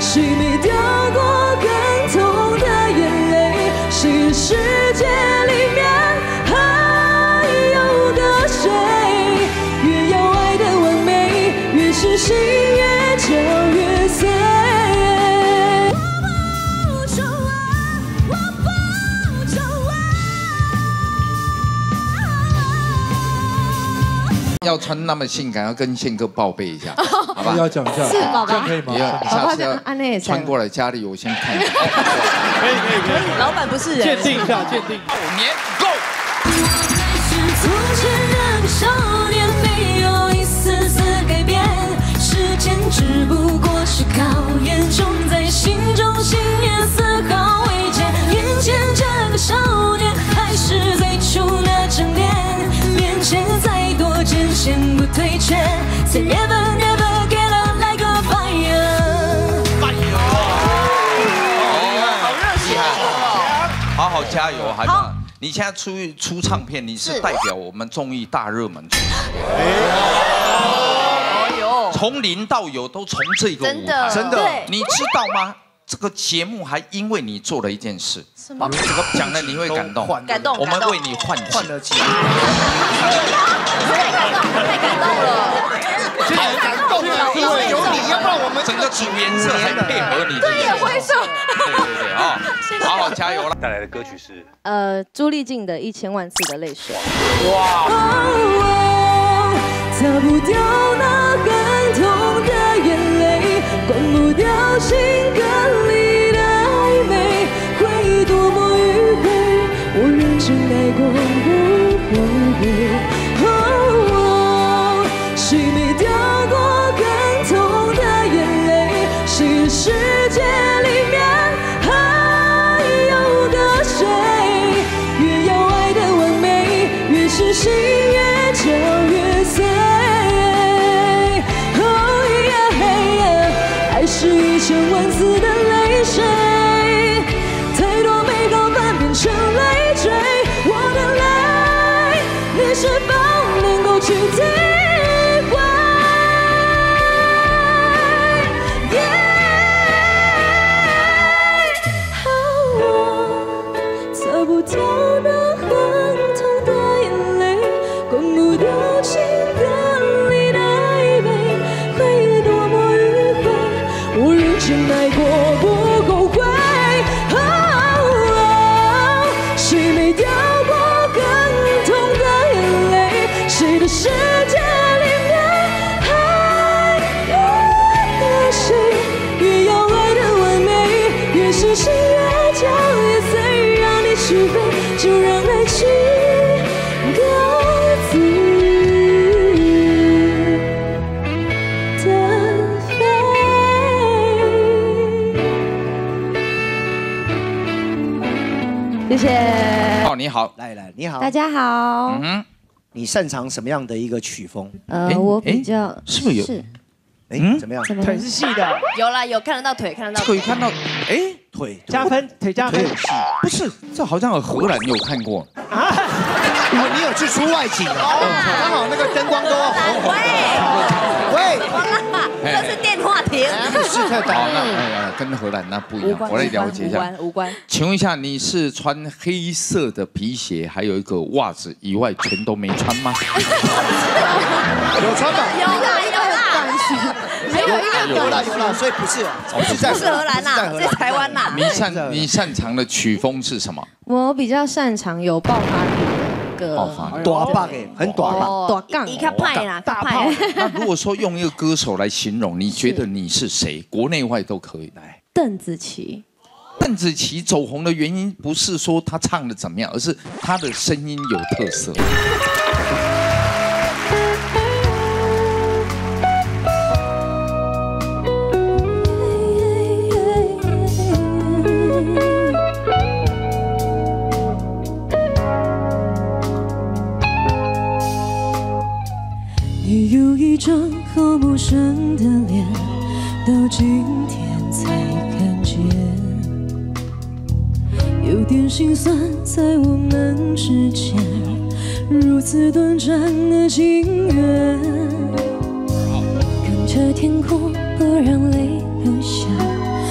谁没掉过更痛的眼泪？谁的世界里面还有个谁？越要爱的完美，越是心越焦越碎。 要穿那么性感，要跟宪哥报备一下，好吧？ 要讲一下， 是宝宝， 这样可以吗？ 下次要穿过来家里，我先看一下。 可以。 老板不是人， 鉴定一下，鉴定。 5年 Go。 从前那个少年没有一丝丝改变，时间只不过是考验，种在心中信念丝毫未减。眼前这个少年还是最初那张脸，面前再多艰险不退却。Say never never get up like a fire。 好热血哦！好好加油，孩子。你现在出唱片，你是代表我们综艺大热门出从零到有都从这个舞台， 真的， 你知道吗？这个节目还因为你做了一件事，这个讲了你会感动， 感动， 我们为你换了钱，太感动了，太感动了，因为有你，要不然我们整个主颜色还配合你， 对，也会说， 对啊，好好加油了。 带来的歌曲是朱丽静的《1000万次的泪水》。 哇！擦不掉那很痛的眼泪，关不掉心歌里的暧昧，回忆多么迂回，我认真爱过不后悔。谁没掉过更痛的眼泪？谁的世界里面还有个谁？越要爱的完美，越是心越焦越碎。爱是1000万次的泪水，太多美好反变成累赘。我的泪，你是否能够去体会？我擦不掉那很痛的眼泪，关不掉情歌里的暧昧，回忆多么迂回，我认真爱过不后悔。谁没掉过更痛的眼泪？谁的世界里面还有个谁？越要爱的完美，越是心越焦越碎。让你去飞，就让爱情各自的飞。谢谢。 哦，你好， 来，你好， 大家好。 你擅长什么样的一个曲风？ 我比较是不是有？ 怎么样？ 腿是细的， 有看得到腿，看得到腿看到， 腿加分，腿加分。 不是，这好像有荷兰有看过啊？你有去出外景啊？刚好那个灯光都红红的。喂， 这是电话亭。 是特大。 那跟荷兰那不一样，我来了解一下。 无关。 请问一下，你是穿黑色的皮鞋，还有一个袜子以外，全都没穿吗？ 有穿吧？ 有啦。 有啦，所以不是，不是在荷兰呐，在台湾呐。 你擅长的曲风是什么？ 我比较擅长有爆发力的歌， 短棒很短棒， 短杠， 一个派啦，大派。 那如果说用一个歌手来形容，你觉得你是谁？国内外都可以。来， 邓紫棋。 邓紫棋走红的原因不是说她唱的怎么样，而是她的声音有特色。 你有一张好陌生的脸，到今天才看见，有点心酸，在我们之间如此短暂的情缘。看着天空，不让泪流下，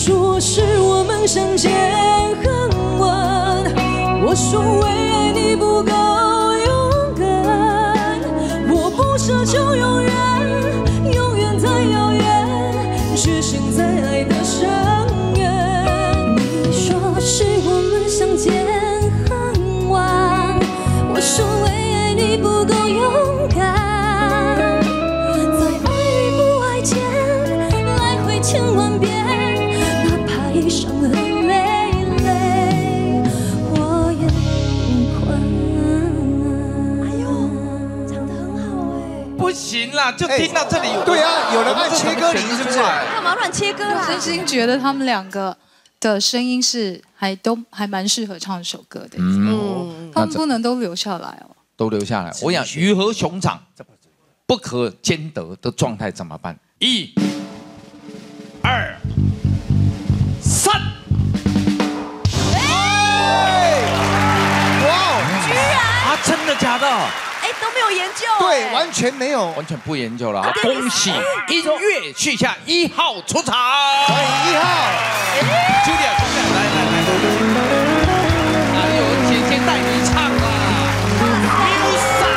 说是我们相见恨晚，我说为爱你不够勇敢，我不奢求永远，永远太遥远，却陷在爱的深渊。你说是我们相见恨晚，我说为爱你不够勇敢。 千万遍，哪怕已伤痕累累，我也不管。哎呦，唱得很好哎！ 不行啦，就听到这里。 对啊，有人按切歌铃是不是？ 干嘛乱切歌啊？ 真心觉得他们两个的声音是还蛮适合唱这首歌的。他们不能都留下来哦。 都留下来。我想鱼和熊掌不可兼得的状态怎么办？1、2、3。 哇！ 居然啊，真的假的？ 哎，都没有研究。 对，完全没有， 完全不研究了啊！恭喜音乐序下1号出场。 欢迎1号。 Julia， 来。哎呦，姐姐带你唱啊 ！Musa。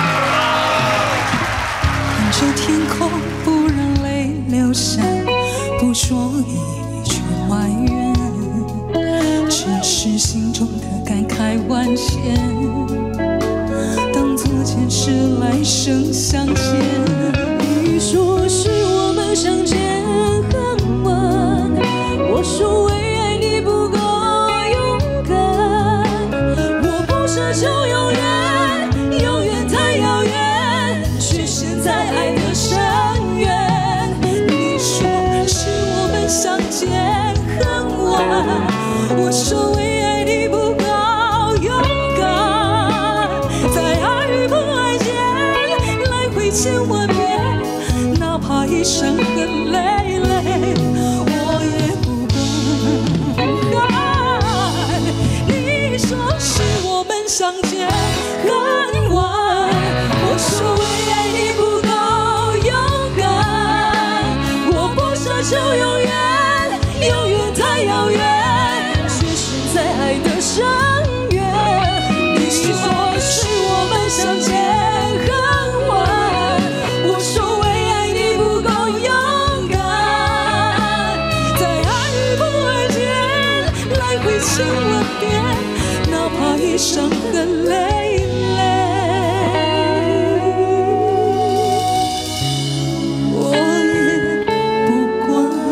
看着天空，不让泪流下。 不说一句埋怨，只是心中的感慨万千，当作前世来生相见。你说是我们相见恨晚，我说为爱你不够勇敢，我不奢求永远，永远太遥远，却陷在爱的深渊。 相见恨晚，我说为爱你不够勇敢，在爱与不爱间来回千万遍，哪怕已伤痕累累，我也不管。你说是我们相见恨晚，我说为爱你不够勇敢，我不奢求永远。 永远太遥远，却陷在爱的深渊。你说是我们相见恨晚，我说为爱你不够勇敢，在爱与不爱间来回千万遍，哪怕已伤痕累累，我也不管。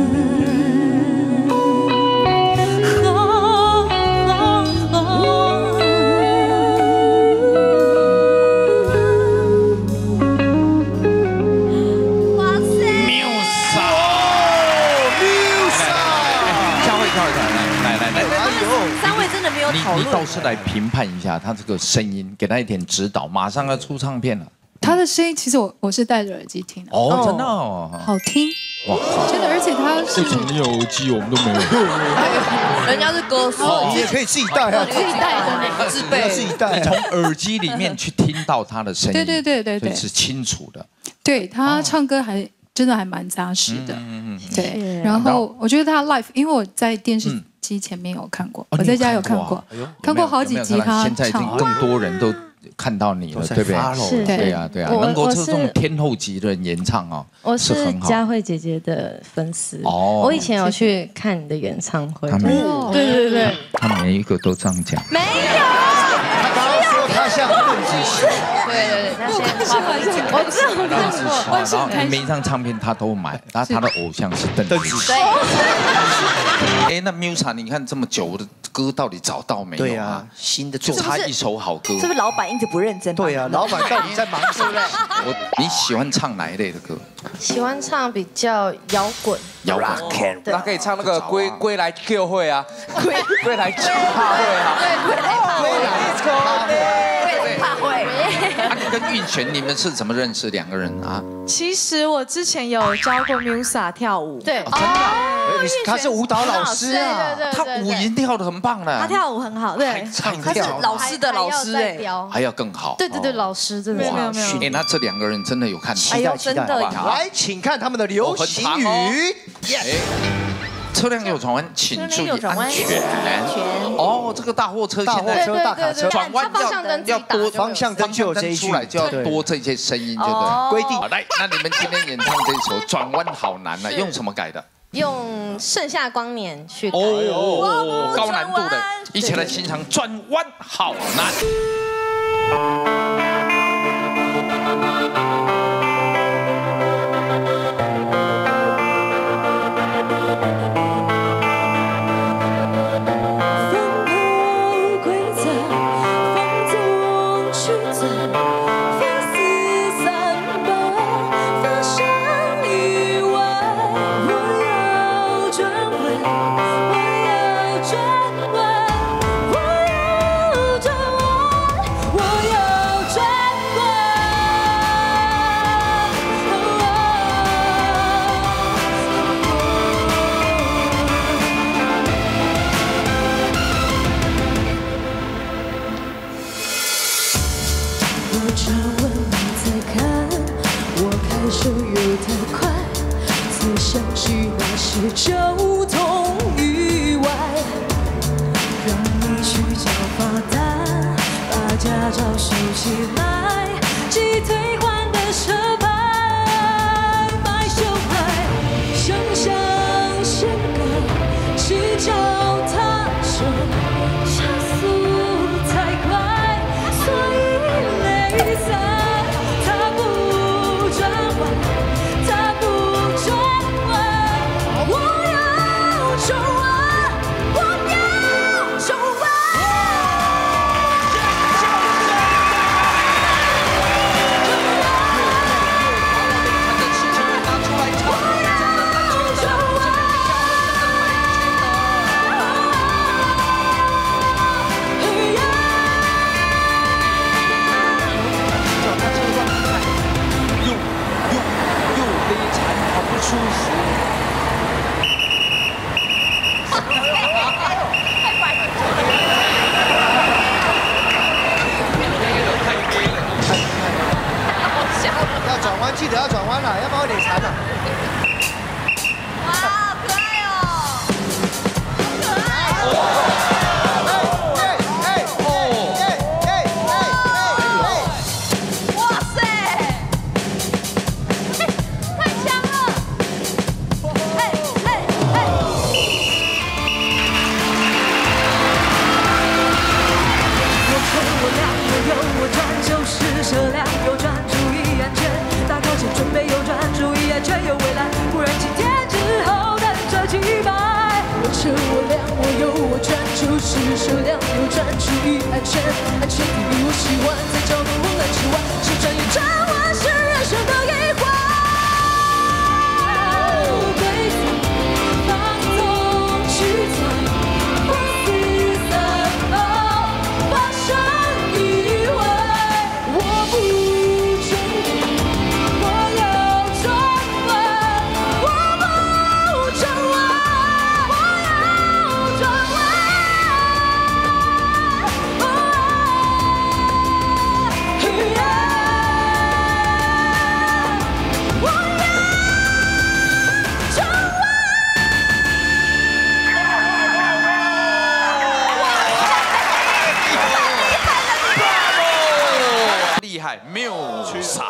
你倒是来评判一下他这个声音，给他一点指导。马上要出唱片了， 他的声音其实我是戴着耳机听的。 哦，真的哦， 好听。哇，真的，而且他是。 为什么你有耳机，我们都没有？ 人家是歌手， 你也可以自己戴啊， 自己戴的，自备自己戴。 你从耳机里面去听到他的声音， 对， 是清楚的。 对他唱歌真的还蛮扎实的。对，然后我觉得他 live， 因为我在电视。 机前面有看过，我在家有看过，看过好几集他唱。 现在已经更多人都看到你了，对不对？ 是， 对呀，能够这种天后级的人演唱哦， 我是佳慧姐姐的粉丝哦。我以前有去看你的演唱会，对， 他每一个都这样讲， 没有。 他刚刚说他像邓紫棋， 对，他先我知道邓紫棋，然后每一张唱片他都买，然后他的偶像是邓紫棋。哎，那 Musa， 你看这么久的歌到底找到没有？ 对啊，新的就差一首好歌。 是不是老板一直不认真？ 对啊，老板到底在忙什么？ 你喜欢唱哪一类的歌？ 喜欢唱比较摇滚。 摇滚， 他可以唱那个归来 Q 会啊，归来酒趴会啊， 归来趴会。 你跟韵璇，你们是怎么认识两个人啊？ 其实我之前有教过 Musa 跳舞， 对， 他是舞蹈老师啊， 他舞音跳得很棒的， 他跳舞很好，对， 他是老师的老师哎， 还要更好， 对，老师真的没有。 哎，那这两个人真的有看头， 期待，真的来，请看他们的流行语。 车辆右转弯，请注意安全。哦，这个大货车现在大卡车转弯要多方向灯就有这一句出来，就要多这些声音，就对。 规定。 来，那你们今天演唱这一首《转弯好难》呢，用什么改的？ 用盛夏光年去改。 哦，高难度的，一起来欣赏《转弯好难》。 交通意外，让你去交罚单，把驾照收起来，击退换的车牌，买手牌，想象先改，骑脚踏车，加速太快，所以累散，他不转弯，他不转弯。我要转弯，我要转弯。 又悲惨，跑不出时。 要转弯，记得要转弯了，要不然会累残了。 哇，好可爱哦！可爱！哇塞！太强了！我车我亮，我右我转，就是车辆右转，注意安全。大靠前准备右转，注意安全有围栏，不然今天之后等着击败。我车我亮，我右我转，就是车辆右转，注意安全。安全第一，我喜欢在交通混乱之外，是转右转弯是人生的一环。规则放纵去钻，我四散跑，发生意外，我不转弯，我要转弯，我不转弯，我要转弯。 厉害，谬杀。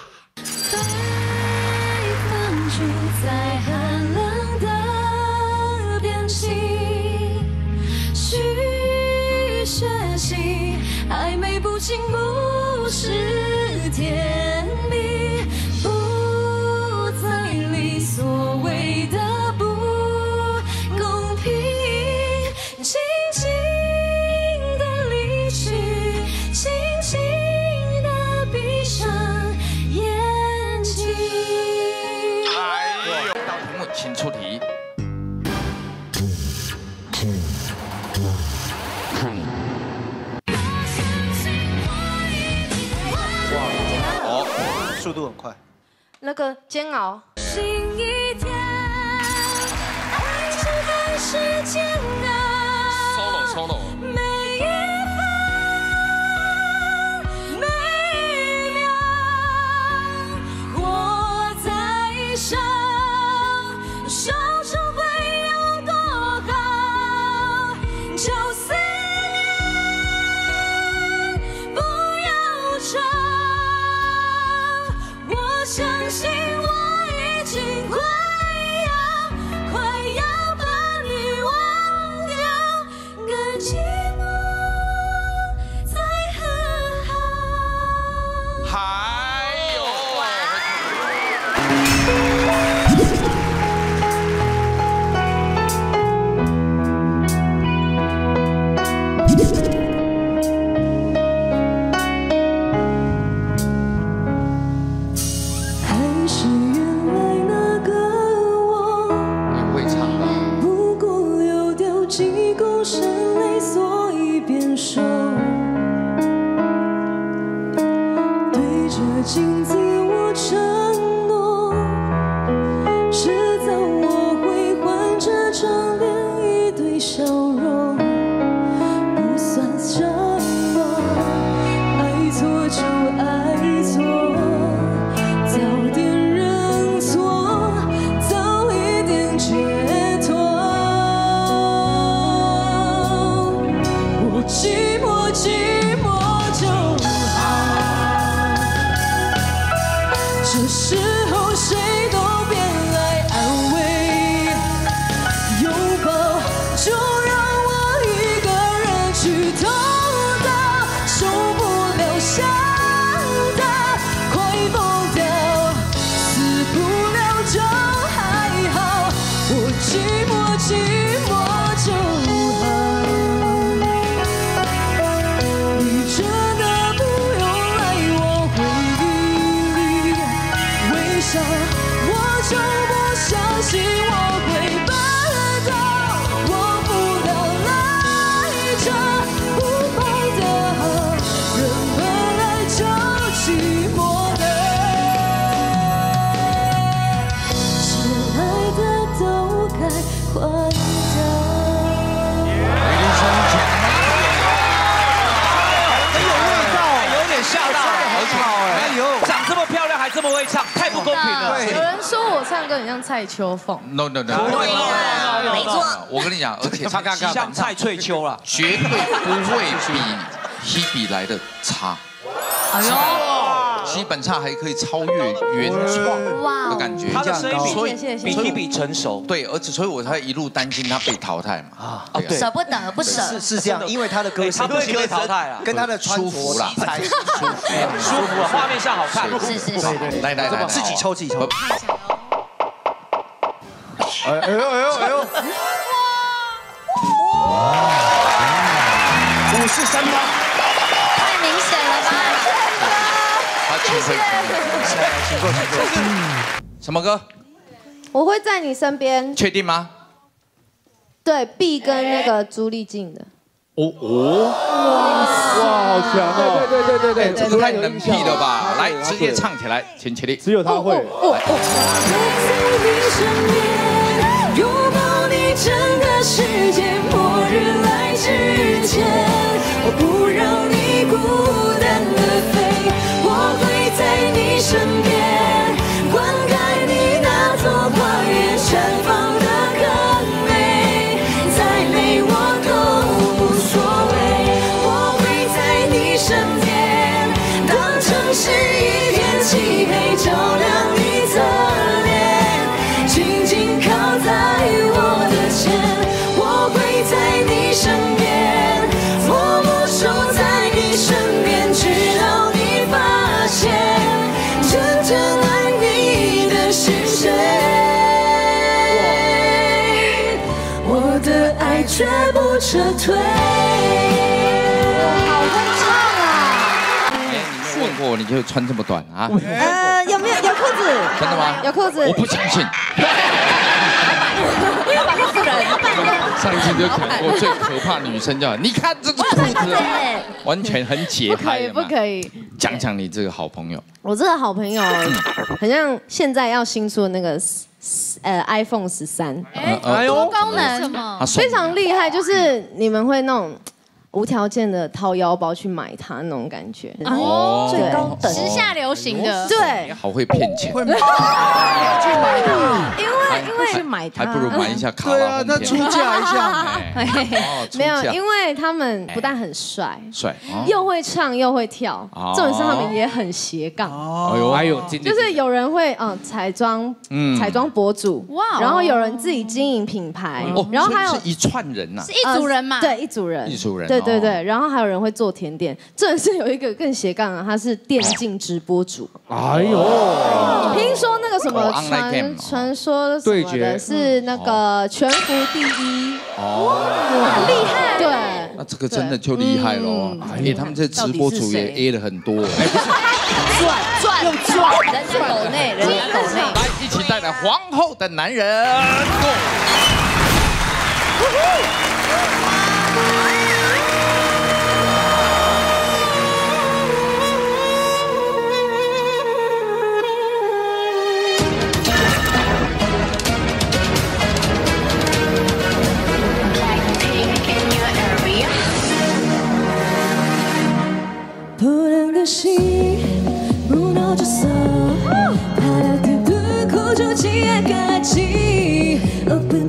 放逐在寒冷的边境，去学习，暧昧不清不是甜蜜，不再理所谓的不公平，轻轻的离去，轻轻的闭上眼睛。 到题目，请出题。 哦，速度很快。 那个煎熬。 新一天，爱情还是煎熬。 solo。 每一分每一秒，活在上，手中会有多有几公升泪，所以变瘦。对着镜子我承诺，迟早我会换这张脸一堆笑容，不算什么，爱错就爱错，早点认错，早一点解脱。我寂寞寂寞就好，这时候谁都别来安慰，拥抱就让我一个人去痛到受不了，想的快疯掉，死不了就还好，我寂寞寂寞就好。你真的不用来我回忆里微笑，我就不相信我会办到，忘不了来者不放的，人本来就寂寞的，迟来的都该还掉。 有点吓到， 而且哎呦，长这么漂亮还这么会唱，太不公平了。 有人说我唱歌很像蔡秋凤。 No， 没错。 我跟你讲，而且他像蔡翠秋了， 绝对不会比 Hebe 来的差。 哎呦， 基本上还可以超越原创的感觉。 他的声音所以比 Hebe 成熟。 对，而且所以我才一路担心他被淘汰嘛。啊， 对， 舍不得不舍。 是这样，因为他的歌声， 他不行被淘汰了， 跟他的穿着舒服啦， 才舒服， 舒服啊，画面上好看。 是。 来， 自己抽。哎呦！53吗？ 太明显了吧？ 请过。什么歌？ 我会在你身边。 确定吗？ 对 ，B 跟那个朱丽静的。 哇，好强哦！ 对，这个太冷僻了吧？来，直接唱起来，请起立。 只有他会。 拥抱你，整个世界末日来之前，我不让你孤单的飞，我会在你身边，灌溉你那朵花园绽放的更美，再美我都无所谓，我会在你身边，当城市一片漆黑，照亮你侧脸，紧紧靠在我的肩，我会在你身边，默默守在你身边，直到你发现真正爱你的是谁。我的爱绝不撤退。 好会唱啊！ 你没有问过，你就穿这么短啊？ 有没有裤子？ 真的吗？ 有裤子。 我不相信。上一次就讲过，最可怕女生叫你看这个裤子，完全很解嗨。 不可以。 讲讲你这个好朋友。 我这个好朋友，很像现在要新出的那个iPhone 13。 多功能什么？ 非常厉害，就是你们会那种。无条件的掏腰包去买它那种感觉， 哦， 最高等时下流行的， 对， 好会骗钱， 去买它，因为去买它， 还不如买一下卡拉。对啊， 那出价一下， 没有，因为他们不但很帅，又会唱又会跳，重点是他们也很斜杠。 哎呦， 就是有人会彩妆博主，哇，然后有人自己经营品牌，然后还有是一串人呐， 是一组人嘛？ 对，一组人， 对。 对，然后还有人会做甜点，这人是有一个更斜杠的，他是电竞直播主。 哎呦， 听说那个什么传说什么的，是那个全服第一，很厉害。对， 那这个真的就厉害喽。他们这直播主也 A 了很多。 赚，人家抖内， 来一起带来皇后的男人。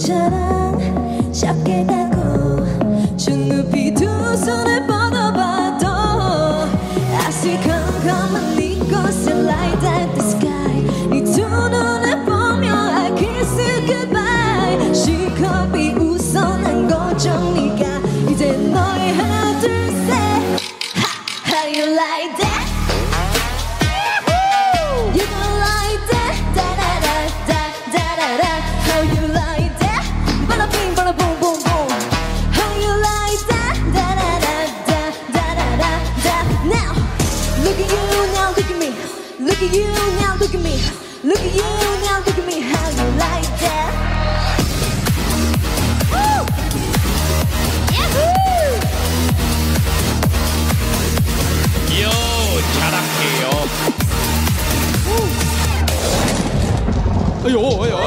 모자란 샵게다고 저 눈빛 두 손을 뻗어봐도 I see 컴컴한 이곳에 light up the sky 네 두 눈을 보며 I kiss you goodbye 시커비 웃어 난 고정 네가 이제 너의 하나 둘셋 How you like that? You don't like that? Da-da-da-da-da-da-da How you like that? Bada-bing, bada-boom-boom-boom How you like that? Da-da-da-da-da-da-da-da Now, look at you, now look at me Look at you, now look at me Look at you, now look at me How you like that? Woo! Yahoo! 요 잘할게요. 아유, 아유.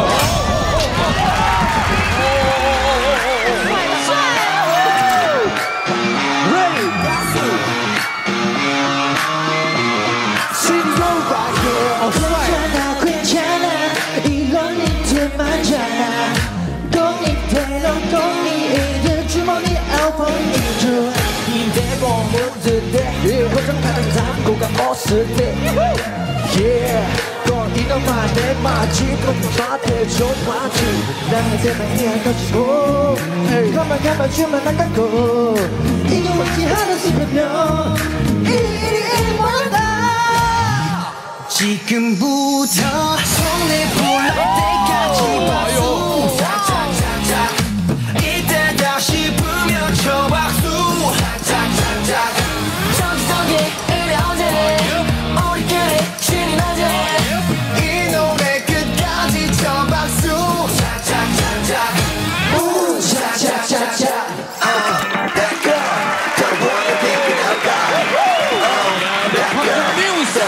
괜찮아 이건 니들 맞잖아 독립대로 독립이들 주머니 아웃포인트 이대고 묻을 고정하는 담고가 없을 때 또 이놈아 내 마지막 밭에 좁아지 나한테만 이야기하고 가만 주면 안 가고 이게 뭔지 하나 싶으면 일일이 몰라 지금부터 손에 불날 때까지 박수 짝짝짝짝 이때다 싶으면 쳐 박수 짝짝짝짝 저기저기 이래오래 우리끼리 신이 나지 이 노래 끝까지 쳐 박수 짝짝짝짝 우 짝짝짝짝 That girl the one you're thinking about That girl the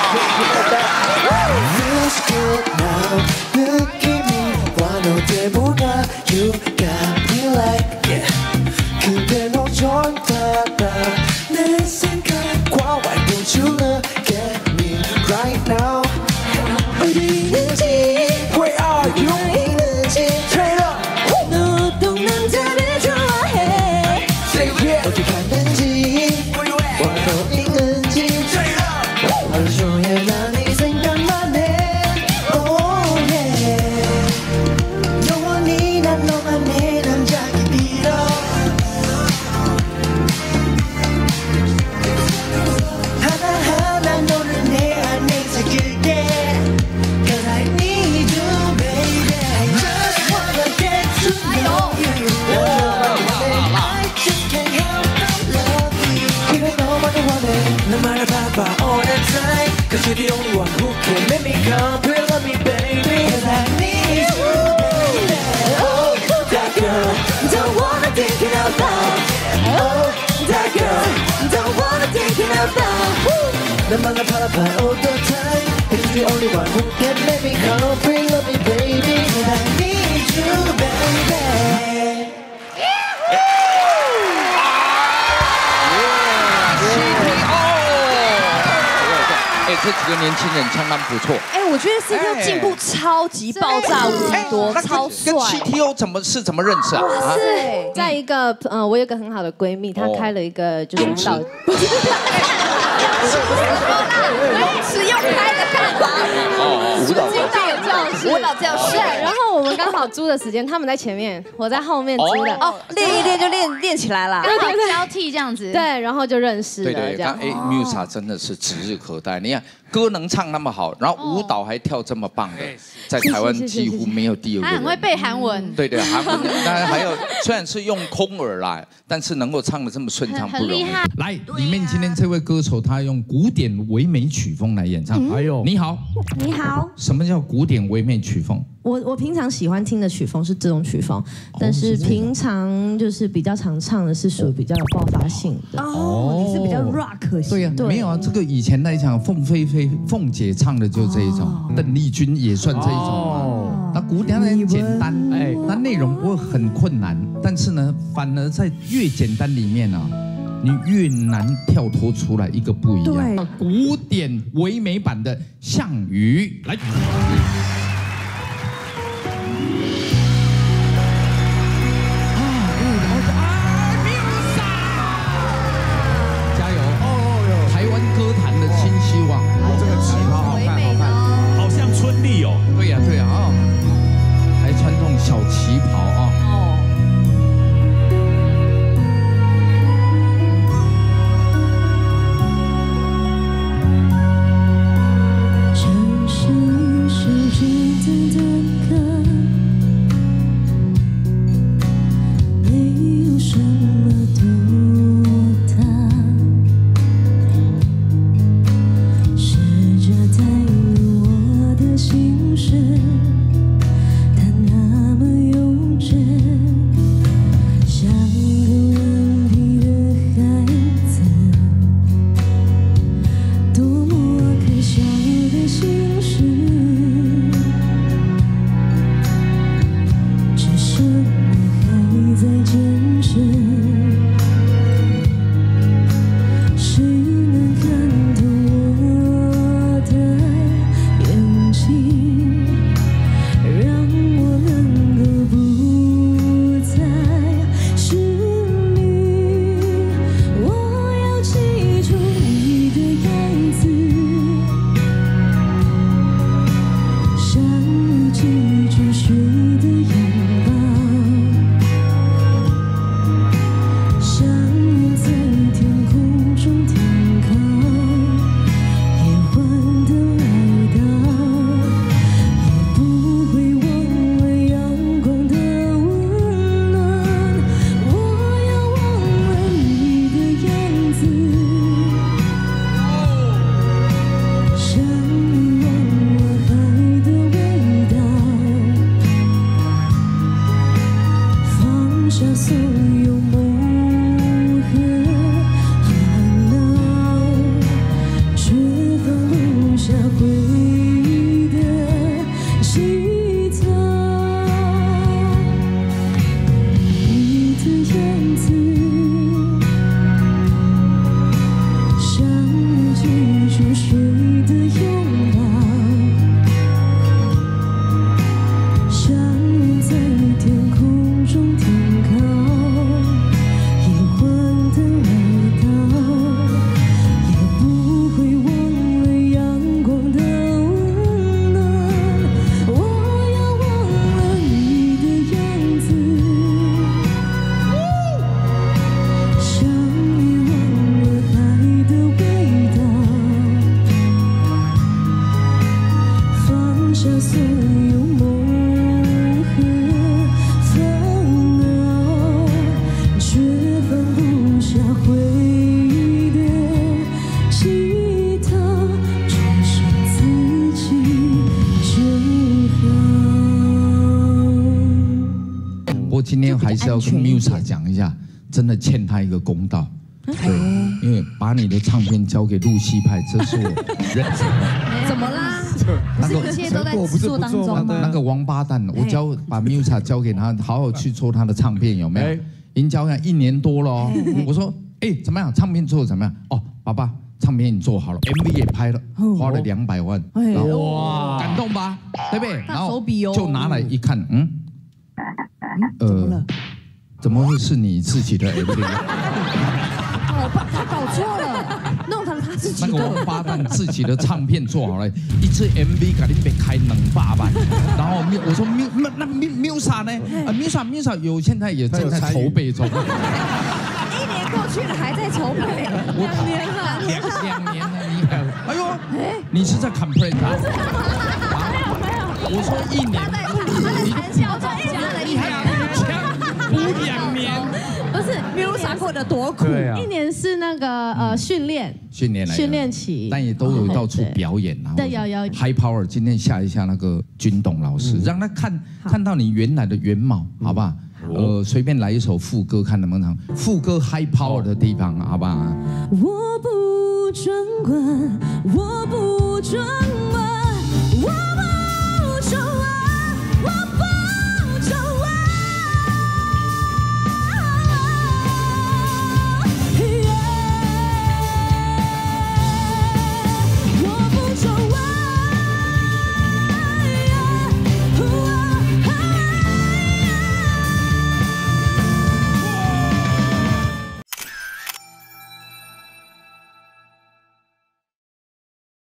one Feels good now 느낌이 와너 때보다 You got me like yeah 그대로 전달아 내 생각과 Why don't you look at me right now 어디 있는지 Where are you 있는지 Straight up 너 어떤 남자를 좋아해 Say yeah 어디 갔는지 와너 있는지 Straight up 하루 종일 난 네 생각만 해 Oh yeah 영원히 난 너만 내 남자기 빌어 하나하나 너를 내 안에 새길게 Cause I need you baby I just wanna get to know you I just can't help but love you 그래 너만을 원해 너만을 봐봐 all the time Cause you're the only one who can make me come Please love me baby Cause I need you baby Oh that girl don't wanna think it out loud Oh that girl don't wanna think it out loud 너만을 바라봐 all the time Cause you're the only one who can make me come Please love me baby Cause I need you baby 哎，这几个年轻人相当不错。 哎，我觉得 CTO 进步超级爆炸无敌多，超帅。 跟 CTO 怎么认识啊？ 是在一个我有一个很好的闺蜜，她开了一个就是舞蹈，不是，是又开了干嘛？舞蹈教室。然后我们刚好租的时间，他们在前面，我在后面租的。哦，练一练就练起来了， 刚好交替这样子。 对，然后就认识了。 对，哎 ，Musa 真的是指日可待。你看歌能唱那么好，然后舞蹈还跳这么棒的，在台湾几乎没有第二个人。 他很会背韩文。 对，韩文，当然还有虽然是用空耳啦，但是能够唱得这么顺畅不容易。来，里面今天这位歌手他用古典唯美曲风来演唱。哎呦，你好， 你好。 什么叫古典唯美曲风？ 我平常喜欢听的曲风是这种曲风，但是平常就是比较常唱的是属于比较有爆发性的。哦，你是比较 rock 型。 对呀，没有啊，这个以前来讲，凤姐唱的就这一种，邓丽君也算这一种嘛。那古典很简单，哎，那内容不会很困难，但是呢，反而在越简单里面啊，你越难跳脱出来一个不一样。古典唯美版的《项羽》来。 下所有梦和烦恼，却放不下回忆的吉他。你的样子，像日记中水的拥抱，像云在天空中停靠，夜晚的味道，也不会忘了阳光的温暖。我要忘了你的样子，像遗忘了爱的味道，放下所有梦和烦恼，却放不下回忆的吉他，只剩自己就好。 不过今天还是要跟 Musa 讲一下，真的欠他一个公道。对，因为把你的唱片交给露西派，这是我认真的。 怎么啦？ 那个一切都在制作当中吗？ 那个王八蛋，我把 Musa 交给他，好好去做他的唱片，有没有？已经交给1年多了哦。我说，怎么样？唱片做的怎么样？哦，爸爸，唱片你做好了 ，MV 也拍了，花了200万，哇，感动吧？对不对？然后就拿来一看，怎么会是你自己的 MV？ 他搞错了，弄成他自己的。 那个王八蛋自己的唱片做好了，一支 MV 给你被开200万，然后我说那 Musa 呢？Musa 有现在也正在筹备中。1 年过去了，还在筹备，2年了 ，2年了，你还，哎呦，你是在 complain 他？我说1年， 你谈笑中加了1年， 补2年。 不是 Musa 过得多苦，1年是那个训练期， 但也都有到处表演啊。 对，要 High Power 今天下一下那个军董老师，让他看到你原来的原貌，好不好？随便来一首副歌，看能不能唱副歌 High Power 的地方，好不好？ 我不专管，我不专